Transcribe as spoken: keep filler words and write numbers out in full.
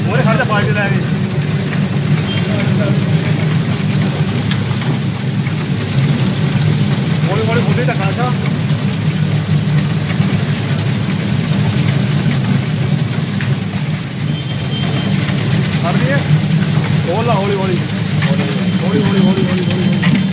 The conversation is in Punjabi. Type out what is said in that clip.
ਉਹਨੇ ਖੜ ਜਾ ਬਾਲਟੀ ਲੈ ਕੇ ਹੌਲੀ ਹੌਲੀ ਬੁੱਢੀ ਦਾ ਖਾਸਾ ਖੜਦੀ ਹੈ। ਖੋਲ ਲਾ ਹੌਲੀ ਹੌਲੀ ਹੌਲੀ ਹੌਲੀ ਹੌਲੀ ਹੌਲੀ ਹੌਲੀ